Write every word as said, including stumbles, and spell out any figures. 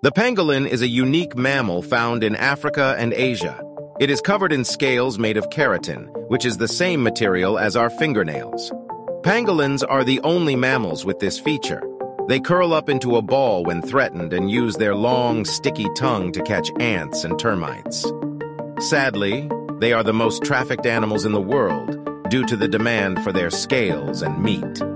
The pangolin is a unique mammal found in Africa and Asia. It is covered in scales made of keratin, which is the same material as our fingernails. Pangolins are the only mammals with this feature. They curl up into a ball when threatened and use their long, sticky tongue to catch ants and termites. Sadly, they are the most trafficked animals in the world due to the demand for their scales and meat.